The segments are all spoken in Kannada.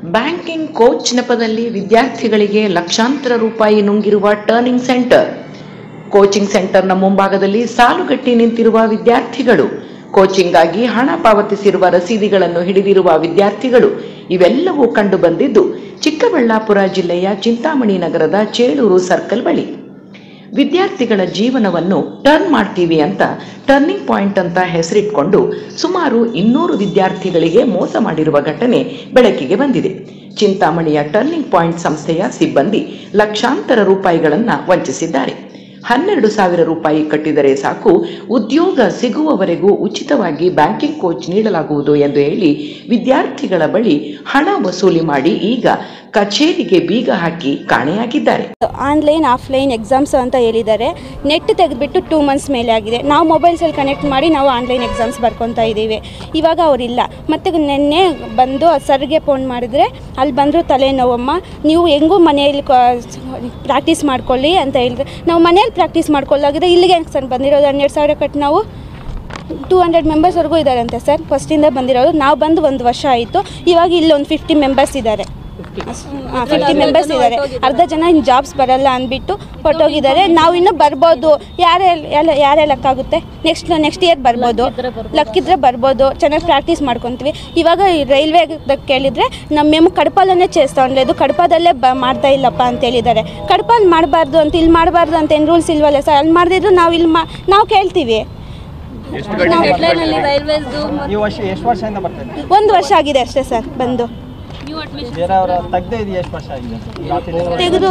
ಬ್ಯಾಂಕಿಂಗ್ ಕೋಚ್ ನೆಪದಲ್ಲಿ ವಿದ್ಯಾರ್ಥಿಗಳಿಗೆ ಲಕ್ಷಾಂತರ ರೂಪಾಯಿ ನುಂಗಿರುವ ಟರ್ನಿಂಗ್ ಸೆಂಟರ್. ಕೋಚಿಂಗ್ ಸೆಂಟರ್ನ ಮುಂಭಾಗದಲ್ಲಿ ಸಾಲುಗಟ್ಟಿ ನಿಂತಿರುವ ವಿದ್ಯಾರ್ಥಿಗಳು, ಕೋಚಿಂಗ್ಗಾಗಿ ಹಣ ಪಾವತಿಸಿರುವ ರಸೀದಿಗಳನ್ನು ಹಿಡಿದಿರುವ ವಿದ್ಯಾರ್ಥಿಗಳು ಇವೆಲ್ಲವೂ ಕಂಡು ಬಂದಿದ್ದು ಚಿಕ್ಕಬಳ್ಳಾಪುರ ಜಿಲ್ಲೆಯ ಚಿಂತಾಮಣಿ ನಗರದ ಚೇಳೂರು ಸರ್ಕಲ್ ಬಳಿ. ವಿದ್ಯಾರ್ಥಿಗಳ ಜೀವನವನ್ನು ಟರ್ನ್ ಮಾಡ್ತೀವಿ ಅಂತ ಟರ್ನಿಂಗ್ ಪಾಯಿಂಟ್ ಅಂತ ಹೆಸರಿಟ್ಕೊಂಡು ಸುಮಾರು 200 ವಿದ್ಯಾರ್ಥಿಗಳಿಗೆ ಮೋಸ ಮಾಡಿರುವ ಘಟನೆ ಬೆಳಕಿಗೆ ಬಂದಿದೆ. ಚಿಂತಾಮಣಿಯ ಟರ್ನಿಂಗ್ ಪಾಯಿಂಟ್ ಸಂಸ್ಥೆಯ ಸಿಬ್ಬಂದಿ ಲಕ್ಷಾಂತರ ರೂಪಾಯಿಗಳನ್ನು ವಂಚಿಸಿದ್ದಾರೆ. 12,000 ರೂಪಾಯಿ ಕಟ್ಟಿದರೆ ಸಾಕು, ಉದ್ಯೋಗ ಸಿಗುವವರೆಗೂ ಉಚಿತವಾಗಿ ಬ್ಯಾಂಕಿಂಗ್ ಕೋಚ್ ನೀಡಲಾಗುವುದು ಎಂದು ಹೇಳಿ ವಿದ್ಯಾರ್ಥಿಗಳ ಬಳಿ ಹಣ ವಸೂಲಿ ಮಾಡಿ ಈಗ ಕಚೇರಿಗೆ ಬೀಗ ಹಾಕಿ ಕಾಣೆಯಾಗಿದ್ದಾರೆ. ಆನ್ಲೈನ್ ಆಫ್ಲೈನ್ ಎಕ್ಸಾಮ್ಸ್ ಅಂತ ಹೇಳಿದ್ದಾರೆ. ನೆಟ್ ತೆಗೆದುಬಿಟ್ಟು 2 ಮಂತ್ಸ್ ಮೇಲೆ ಆಗಿದೆ. ನಾವು ಮೊಬೈಲ್ಸಲ್ಲಿ ಕನೆಕ್ಟ್ ಮಾಡಿ ನಾವು ಆನ್ಲೈನ್ ಎಕ್ಸಾಮ್ಸ್ ಬರ್ಕೊತಾ ಇದ್ದೀವಿ. ಇವಾಗ ಅವರಿಲ್ಲ. ಮತ್ತು ನಿನ್ನೆ ಬಂದು ಸರ್ಗೆ ಫೋನ್ ಮಾಡಿದ್ರೆ ಅಲ್ಲಿ ಬಂದರು, ತಲೆನೋವಮ್ಮ, ನೀವು ಹೆಂಗೂ ಮನೆಯಲ್ಲಿ ಪ್ರಾಕ್ಟೀಸ್ ಮಾಡ್ಕೊಳ್ಳಿ ಅಂತ ಹೇಳಿದ್ರೆ, ನಾವು ಮನೆಯಲ್ಲಿ ಪ್ರಾಕ್ಟೀಸ್ ಮಾಡ್ಕೊಳ್ಳಾಗಿದೆ. ಇಲ್ಲಿಗೆ ಸರ್ ಬಂದಿರೋದು 12,000 ಕಟ್ಟು ನಾವು 200 ಮೆಂಬರ್ಸ್ವರೆಗೂ ಇದ್ದಾರಂತೆ ಸರ್. ಫಸ್ಟಿಂದ ಬಂದಿರೋದು. ನಾವು ಬಂದು 1 ವರ್ಷ ಆಯಿತು. ಇವಾಗ ಇಲ್ಲಿ ಒಂದು 50 ಮೆಂಬರ್ಸ್ ಇದ್ದಾರೆ. 50 ಮೆಂಬರ್ಸ್ ಇದ್ದಾರೆ. ಅರ್ಧ ಜನ ಇನ್ನು ಜಾಬ್ಸ್ ಬರಲ್ಲ ಅಂದ್ಬಿಟ್ಟು ಹೊರಟೋಗಿದ್ದಾರೆ. ನಾವು ಇನ್ನೂ ಬರ್ಬೋದು, ಯಾರೇ ಲಕ್ಕಾಗುತ್ತೆ, ನೆಕ್ಸ್ಟ್ ಇಯರ್ ಬರ್ಬೋದು, ಲಕ್ಕಿದ್ರೆ ಬರ್ಬೋದು. ಚೆನ್ನಾಗಿ ಪ್ರಾಕ್ಟೀಸ್ ಮಾಡ್ಕೊತೀವಿ. ಇವಾಗ ರೈಲ್ವೆ ಕೇಳಿದರೆ ನಮ್ಮ ಕಡಪಾಲನ್ನೇ చేస్తా ఉండలేదు, ಕಡಪಾದಲ್ಲೇ ಮಾಡ್ತಾ ಇಲ್ಲಪ್ಪ ಅಂತ ಹೇಳಿದ್ದಾರೆ. ಕಡಪಾಲ್ ಮಾಡಬಾರ್ದು ಅಂತ, ಇಲ್ಲಿ ಮಾಡಬಾರ್ದು ಅಂತ ಏನು ರೂಲ್ಸ್ ಇಲ್ವಲ್ಲ ಸರ್. ಅಲ್ಲಿ ಮಾಡದಿದ್ರು ನಾವು ಕೇಳ್ತೀವಿ. 1 ವರ್ಷ ಆಗಿದೆ ಅಷ್ಟೇ ಸರ್ ಬಂದು. ತೆಗೆದು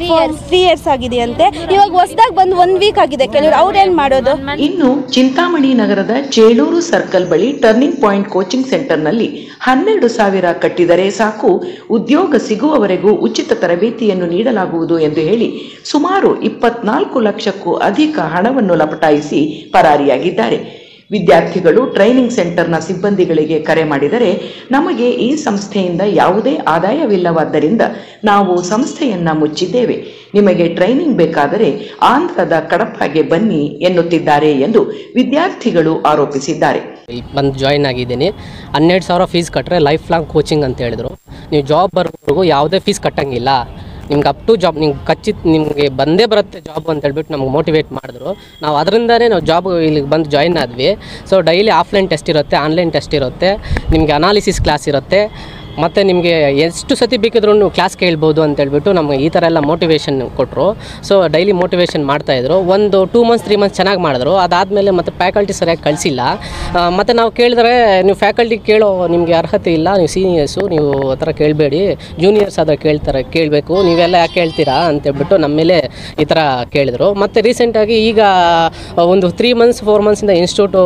3 ಇಯರ್ಸ್ ಆಗಿದೆ ಅಂತೆ. ಇವಾಗ ಹೊಸದಾಗಿ ಬಂದು 1 ವೀಕ್ ಆಗಿದೆ ಕೆಲವರು. ಅವ್ರೇನ್ ಮಾಡೋದು? ಇನ್ನು ಚಿಂತಾಮಣಿ ನಗರದ ಚೇಳೂರು ಸರ್ಕಲ್ ಬಳಿ ಟರ್ನಿಂಗ್ ಪಾಯಿಂಟ್ ಕೋಚಿಂಗ್ ಸೆಂಟರ್ನಲ್ಲಿ 12,000 ಕಟ್ಟಿದರೆ ಸಾಕು, ಉದ್ಯೋಗ ಸಿಗುವವರೆಗೂ ಉಚಿತ ತರಬೇತಿಯನ್ನು ನೀಡಲಾಗುವುದು ಎಂದು ಹೇಳಿ ಸುಮಾರು 24 ಲಕ್ಷಕ್ಕೂ ಅಧಿಕ ಹಣವನ್ನು ಲಪಟಾಯಿಸಿ ಪರಾರಿಯಾಗಿದ್ದಾರೆ. ವಿದ್ಯಾರ್ಥಿಗಳು ಟ್ರೈನಿಂಗ್ ಸೆಂಟರ್ನ ಸಿಬ್ಬಂದಿಗಳಿಗೆ ಕರೆ ಮಾಡಿದರೆ, ನಮಗೆ ಈ ಸಂಸ್ಥೆಯಿಂದ ಯಾವುದೇ ಆದಾಯವಿಲ್ಲವಾದ್ದರಿಂದ ನಾವು ಸಂಸ್ಥೆಯನ್ನ ಮುಚ್ಚಿದ್ದೇವೆ, ನಿಮಗೆ ಟ್ರೈನಿಂಗ್ ಬೇಕಾದರೆ ಆಂಧ್ರದ ಕಡಪಾಗೆ ಬನ್ನಿ ಎನ್ನುತ್ತಿದ್ದಾರೆ ಎಂದು ವಿದ್ಯಾರ್ಥಿಗಳು ಆರೋಪಿಸಿದ್ದಾರೆ. ಬಂದು ಜಾಯಿನ್ ಆಗಿದ್ದೀನಿ. 12,000 ಫೀಸ್ ಕಟ್ಟರೆ ಲೈಫ್ ಲಾಂಗ್ ಕೋಚಿಂಗ್ ಅಂತ ಹೇಳಿದ್ರು. ನೀವು ಜಾಬ್ ಬರೋವರೆಗೂ ಯಾವುದೇ ಫೀಸ್ ಕಟ್ಟಂಗಿಲ್ಲ, ನಿಮ್ಗೆ ಅಪ್ ಟು ಜಾಬ್ ನಿಮಗೆ ಬಂದೇ ಬರುತ್ತೆ ಜಾಬ್ ಅಂತ ಹೇಳ್ಬಿಟ್ಟು ನಮ್ಗೆ ಮೋಟಿವೇಟ್ ಮಾಡಿದ್ರು. ನಾವು ಅದರಿಂದನೇ ನಾವು ಜಾಬ್ ಇಲ್ಲಿಗೆ ಬಂದು ಜಾಯಿನ್ ಆದ್ವಿ. ಸೊ ಡೈಲಿ ಆಫ್ಲೈನ್ ಟೆಸ್ಟ್ ಇರುತ್ತೆ, ಆನ್ಲೈನ್ ಟೆಸ್ಟ್ ಇರುತ್ತೆ, ನಿಮಗೆ ಅನಾಲಿಸಿಸ್ ಕ್ಲಾಸ್ ಇರುತ್ತೆ, ಮತ್ತು ನಿಮಗೆ ಎಷ್ಟು ಸತಿ ಬೇಕಿದ್ರೂ ಕ್ಲಾಸ್ ಕೇಳ್ಬೋದು ಅಂತೇಳ್ಬಿಟ್ಟು ನಮಗೆ ಈ ಥರ ಎಲ್ಲ ಮೋಟಿವೇಶನ್ ಕೊಟ್ಟರು. ಸೊ ಡೈಲಿ ಮೋಟಿವೇಶನ್ ಮಾಡ್ತಾಯಿದ್ರು. ಒಂದು 2 ಮಂತ್ಸ್ 3 ಮಂತ್ಸ್ ಚೆನ್ನಾಗಿ ಮಾಡಿದ್ರು. ಅದಾದಮೇಲೆ ಮತ್ತು ಫ್ಯಾಕಲ್ಟಿ ಸರಿಯಾಗಿ ಕಳಿಸಿಲ್ಲ. ಮತ್ತು ನಾವು ಕೇಳಿದ್ರೆ, ನೀವು ಫ್ಯಾಕಲ್ಟಿ ಕೇಳೋ ನಿಮಗೆ ಅರ್ಹತೆ ಇಲ್ಲ, ನೀವು ಸೀನಿಯರ್ಸು, ನೀವು ಆ ಥರ ಕೇಳಬೇಡಿ, ಜೂನಿಯರ್ಸ್ ಆದರೆ ಕೇಳಬೇಕು, ನೀವೆಲ್ಲ ಯಾಕೆ ಕೇಳ್ತೀರಾ ಅಂತೇಳ್ಬಿಟ್ಟು ನಮ್ಮ ಮೇಲೆ ಈ ಥರ ಕೇಳಿದರು. ಮತ್ತು ರೀಸೆಂಟಾಗಿ ಈಗ ಒಂದು 3 ಮಂತ್ಸ್ 4 ಮಂತ್ಸಿಂದ ಇನ್ಸ್ಟಿಟ್ಯೂಟು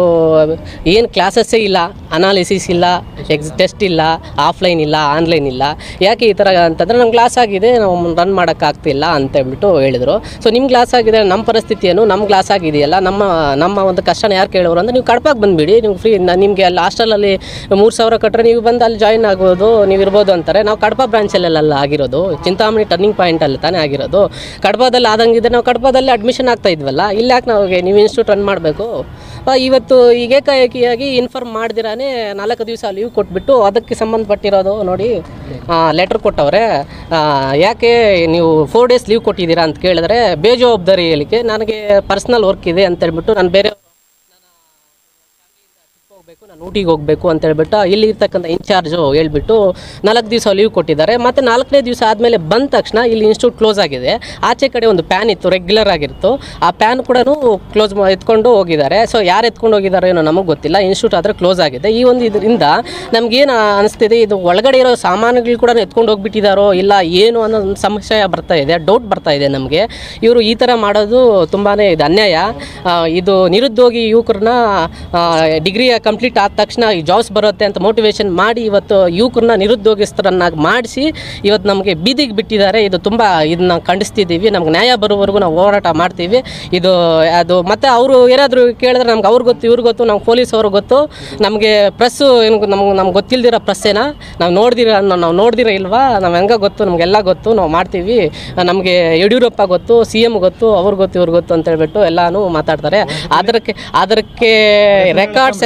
ಏನು ಕ್ಲಾಸಸ್ಸೇ ಇಲ್ಲ, ಅನಾಲಿಸಿಸ್ ಇಲ್ಲ, ಟೆಸ್ಟ್ ಇಲ್ಲ, ಆಫ್ಲೈನ್ ಇಲ್ಲ, ಆನ್ಲೈನ್ ಇಲ್ಲ. ಯಾಕೆ ಈ ಥರ ಅಂತಂದರೆ, ನಮ್ಮ ಕ್ಲಾಸ್ ಆಗಿದೆ, ನಾವು ರನ್ ಮಾಡೋಕ್ಕಾಗ್ತಿಲ್ಲ ಅಂತೇಳ್ಬಿಟ್ಟು ಹೇಳಿದರು. ಸೊ ನಿಮ್ಮ ಕ್ಲಾಸ್ ಆಗಿದೆ, ನಮ್ಮ ಪರಿಸ್ಥಿತಿ ಏನು, ನಮ್ಮ ಕ್ಲಾಸ್ ಆಗಿದೆಯಲ್ಲ, ನಮ್ಮ ಒಂದು ಕಷ್ಟನ ಯಾರು ಕೇಳೋರು ಅಂದರೆ, ನೀವು ಕಡಪಾಗಿ ಬಂದುಬಿಡಿ, ನೀವು ಫ್ರೀ, ನಿಮಗೆ ಅಲ್ಲಿ ಹಾಸ್ಟೆಲಲ್ಲಿ 3,000 ಕಟ್ಟರೆ ನೀವು ಬಂದು ಅಲ್ಲಿ ಜಾಯಿನ್ ಆಗ್ಬೋದು, ನೀವು ಇರ್ಬೋದು ಅಂತಾರೆ. ನಾವು ಕಡಪ ಬ್ರಾಂಚಲ್ಲೆಲ್ಲ ಆಗಿರೋದು, ಚಿಂತಾಮಣಿ ಟರ್ನಿಂಗ್ ಪಾಯಿಂಟಲ್ಲಿ ತಾನೇ ಆಗಿರೋದು. ಕಡಪದಲ್ಲಿ ಆದಂಗಿದೆ, ನಾವು ಕಡಪದಲ್ಲಿ ಅಡ್ಮಿಷನ್ ಆಗ್ತಾ ಇದ್ವಲ್ಲ, ಇಲ್ಲಿ ಯಾಕೆ ನಾವು ನೀವು ಇನ್ಸ್ಟಿಟ್ಯೂಟ್ ರನ್ ಮಾಡಬೇಕು? ಇವತ್ತು ಈಗ ಏಕಾಏಕಿಯಾಗಿ ಇನ್ಫಾರ್ಮ್ ಮಾಡ್ದಿರಾನೇ 4 ದಿವಸ ಲೀವ್ ಕೊಟ್ಬಿಟ್ಟು ಅದಕ್ಕೆ ಸಂಬಂಧಪಟ್ಟಿರೋದು ನೋಡಿ ಲೆಟ್ರ್ ಕೊಟ್ಟವ್ರೆ. ಯಾಕೆ ನೀವು 4 ಡೇಸ್ ಲೀವ್ ಕೊಟ್ಟಿದ್ದೀರಾ ಅಂತ ಕೇಳಿದ್ರೆ, ಬೇಜವಾಬ್ದಾರಿ ಹೇಳಿಕೆ, ನನಗೆ ಪರ್ಸ್ನಲ್ ವರ್ಕ್ ಇದೆ ಅಂತೇಳ್ಬಿಟ್ಟು ನಾನು ಬೇರೆ ನಾನು ಊಟಿಗೆ ಹೋಗಬೇಕು ಅಂತ ಹೇಳ್ಬಿಟ್ಟು ಇಲ್ಲಿ ಇರ್ತಕ್ಕಂಥ ಇನ್ಚಾರ್ಜು ಹೇಳ್ಬಿಟ್ಟು 4 ದಿವಸ ಲೀವ್ ಕೊಟ್ಟಿದ್ದಾರೆ. ಮತ್ತು 4ನೇ ದಿವಸ ಆದಮೇಲೆ ಬಂದ ತಕ್ಷಣ ಇಲ್ಲಿ ಇನ್ಸ್ಟಿಟ್ಯೂಟ್ ಕ್ಲೋಸ್ ಆಗಿದೆ. ಆಚೆ ಕಡೆ ಒಂದು ಪ್ಯಾನ್ ಇತ್ತು, ರೆಗ್ಯುಲರ್ ಆಗಿತ್ತು, ಆ ಪ್ಯಾನ್ ಕೂಡ ಕ್ಲೋಸ್ ಎತ್ಕೊಂಡು ಹೋಗಿದ್ದಾರೆ. ಸೊ ಯಾರು ಎತ್ಕೊಂಡು ಹೋಗಿದ್ದಾರೆ ಏನೋ ನಮಗೆ ಗೊತ್ತಿಲ್ಲ. ಇನ್ಸ್ಟಿಟ್ಯೂಟ್ ಆದರೆ ಕ್ಲೋಸ್ ಆಗಿದೆ. ಈ ಒಂದು ಇದರಿಂದ ನಮಗೇನು ಅನಿಸ್ತಿದೆ, ಇದು ಒಳಗಡೆ ಇರೋ ಸಾಮಾನುಗಳು ಕೂಡ ಎತ್ಕೊಂಡು ಹೋಗ್ಬಿಟ್ಟಿದ್ದಾರೋ ಇಲ್ಲ ಏನು ಅನ್ನೋ ಒಂದು ಸಮಸ್ಯೆ ಬರ್ತಾ ಇದೆ, ಡೌಟ್ ಬರ್ತಾ ಇದೆ ನಮಗೆ. ಇವರು ಈ ಥರ ಮಾಡೋದು ತುಂಬಾ ಇದು ಅನ್ಯಾಯ. ಇದು ನಿರುದ್ಯೋಗಿ ಯುವಕರನ್ನ ಡಿಗ್ರಿ ಕಂಪ್ಲೀಟ್ ಆದ ತಕ್ಷಣ ಈ ಜಾಬ್ಸ್ ಬರುತ್ತೆ ಅಂತ ಮೋಟಿವೇಶನ್ ಮಾಡಿ ಇವತ್ತು ಯುವಕರನ್ನ ನಿರುದ್ಯೋಗಸ್ಥರನ್ನಾಗಿ ಮಾಡಿಸಿ ಇವತ್ತು ನಮಗೆ ಬೀದಿಗೆ ಬಿಟ್ಟಿದ್ದಾರೆ. ಇದು ತುಂಬ ಇದನ್ನ ಖಂಡಿಸ್ತಿದ್ದೀವಿ. ನಮ್ಗೆ ನ್ಯಾಯ ಬರೋವರೆಗೂ ನಾವು ಹೋರಾಟ ಮಾಡ್ತೀವಿ. ಇದು ಅದು ಮತ್ತು ಅವರು ಏನಾದರೂ ಕೇಳಿದ್ರೆ ನಮ್ಗೆ ಅವ್ರಿಗೆ ಗೊತ್ತು, ಇವ್ರಿಗೆ ಗೊತ್ತು, ನಮ್ಗೆ ಪೊಲೀಸ್ ಅವ್ರಿಗೆ ಗೊತ್ತು, ನಮಗೆ ಪ್ರೆಸ್ಸು ಏನು ನಮ್ಗೆ ಗೊತ್ತಿಲ್ದಿರೋ ಪ್ರೆಸ್ಸೇನ ನಾವು ನೋಡ್ದಿರ ಇಲ್ವಾ, ನಾವು ಹೆಂಗೆ ಗೊತ್ತು, ನಮಗೆಲ್ಲ ಗೊತ್ತು, ನಾವು ಮಾಡ್ತೀವಿ, ನಮಗೆ ಯಡಿಯೂರಪ್ಪ ಗೊತ್ತು, CM ಗೊತ್ತು, ಅವ್ರಿಗೆ ಗೊತ್ತು, ಇವ್ರಿಗೆ ಗೊತ್ತು ಅಂತ ಹೇಳ್ಬಿಟ್ಟು ಎಲ್ಲನೂ ಮಾತಾಡ್ತಾರೆ. ಅದಕ್ಕೆ ರೆಕಾರ್ಡ್ಸ್ ಎಲ್ಲ ನಮ್ಮ ಹತ್ರ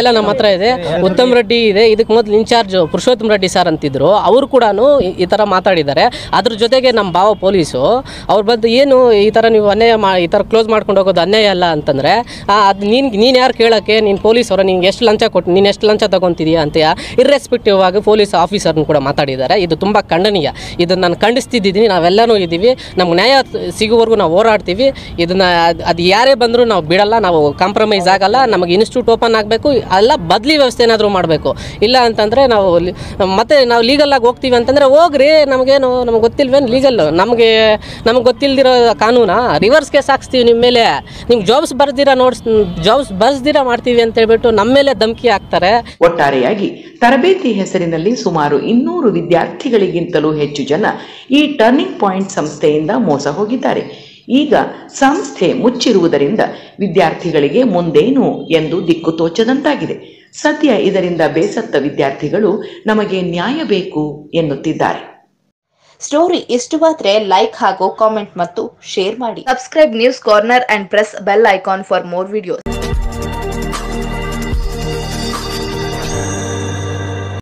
ಹತ್ರ ಇದೆ, ಉತ್ತಮ್ ರೆಡ್ಡಿ ಇದೆ, ಇದಕ್ಕೆ ಮೊದಲು ಇನ್ಚಾರ್ಜ್ ಪುರುಷೋತ್ತಮ್ ರೆಡ್ಡಿ ಸರ್ ಅಂತಿದ್ರು, ಅವರು ಕೂಡ ಈ ಥರ ಮಾತಾಡಿದ್ದಾರೆ. ಅದ್ರ ಜೊತೆಗೆ ನಮ್ಮ ಭಾವ ಪೊಲೀಸು ಅವ್ರು ಬಂದು ಏನು ಈ ಥರ ನೀವು ಅನ್ಯಾಯ ಈ ಥರ ಕ್ಲೋಸ್ ಮಾಡ್ಕೊಂಡು ಹೋಗೋದು ಅನ್ಯಾಯ ಅಲ್ಲ ಅಂತಂದರೆ, ಅದು ನೀನು ಯಾರು ಕೇಳೋಕ್ಕೆ, ನೀನು ಪೊಲೀಸ್ ಅವರ ನಿಂಗೆ ಎಷ್ಟು ಲಂಚ ಕೊಟ್ಟು ನೀನು ಎಷ್ಟು ಲಂಚ ತೊಗೊತಿದೀಯ ಅಂತ ಇರ್ರೆಸ್ಪೆಕ್ಟಿವ್ ಆಗಿ ಪೊಲೀಸ್ ಆಫೀಸರ್ನ ಕೂಡ ಮಾತಾಡಿದ್ದಾರೆ. ಇದು ತುಂಬ ಖಂಡನೀಯ. ಇದನ್ನು ನಾನು ಖಂಡಿಸ್ತಿದ್ದೀನಿ. ನಾವೆಲ್ಲನೂ ಇದ್ದೀವಿ, ನಮ್ಗೆ ನ್ಯಾಯ ಸಿಗುವವರೆಗೂ ನಾವು ಹೋರಾಡ್ತೀವಿ. ಇದನ್ನು ಅದು ಯಾರೇ ಬಂದರೂ ನಾವು ಬಿಡಲ್ಲ, ನಾವು ಕಾಂಪ್ರಮೈಸ್ ಆಗಲ್ಲ. ನಮಗೆ ಇನ್ಸ್ಟಿಟ್ಯೂಟ್ ಓಪನ್ ಆಗಬೇಕು, ಅಲ್ಲ ಬದಲಿ ವ್ಯವಸ್ಥೆ ಏನಾದರೂ ಮಾಡಬೇಕು. ಇಲ್ಲ ಅಂತಂದರೆ ಮತ್ತೆ ನಾವು ಲೀಗಲಾಗಿ ಹೋಗ್ತೀವಿ ಅಂತಂದರೆ ಹೋಗ್ರಿ, ನಮಗೇನು ನಮ್ಗೆ ಗೊತ್ತಿಲ್ವೇನು ಲೀಗಲ್, ನಮಗೆ ಗೊತ್ತಿಲ್ದಿರೋ ಕಾನೂನಾ, ರಿವರ್ಸ್ ಕೇಸ್ ಹಾಕ್ಸ್ತೀವಿ ನಿಮ್ಮ ಮೇಲೆ, ನಿಮ್ಗೆ ಜಾಬ್ಸ್ ಬರ್ಸ್ದಿರಾ ಮಾಡ್ತೀವಿ ಅಂತ ಹೇಳ್ಬಿಟ್ಟು ನಮ್ಮ ಮೇಲೆ ಧಮಕಿ ಹಾಕ್ತಾರೆ. ಒಟ್ಟಾರೆಯಾಗಿ ತರಬೇತಿ ಹೆಸರಿನಲ್ಲಿ ಸುಮಾರು 200 ವಿದ್ಯಾರ್ಥಿಗಳಿಗಿಂತಲೂ ಹೆಚ್ಚು ಜನ ಈ ಟರ್ನಿಂಗ್ ಪಾಯಿಂಟ್ ಸಂಸ್ಥೆಯಿಂದ ಮೋಸ ಹೋಗಿದ್ದಾರೆ. ಈಗ ಸಂಸ್ಥೆ ಮುಚ್ಚಿರುವುದರಿಂದ ವಿದ್ಯಾರ್ಥಿಗಳಿಗೆ ಮುಂದೇನು ಎಂದು ದಿಕ್ಕು ತೋಚದಂತಾಗಿದೆ. ಸದ್ಯ ಇದರಿಂದ ಬೇಸತ್ತ ವಿದ್ಯಾರ್ಥಿಗಳು ನಮಗೆ ನ್ಯಾಯ ಬೇಕು ಎನ್ನುತ್ತಿದ್ದಾರೆ. ಸ್ಟೋರಿ ಇಷ್ಟವಾದ್ರೆ ಲೈಕ್ ಹಾಗೂ ಕಾಮೆಂಟ್ ಮತ್ತು ಶೇರ್ ಮಾಡಿ. Subscribe news corner and press bell icon for more videos.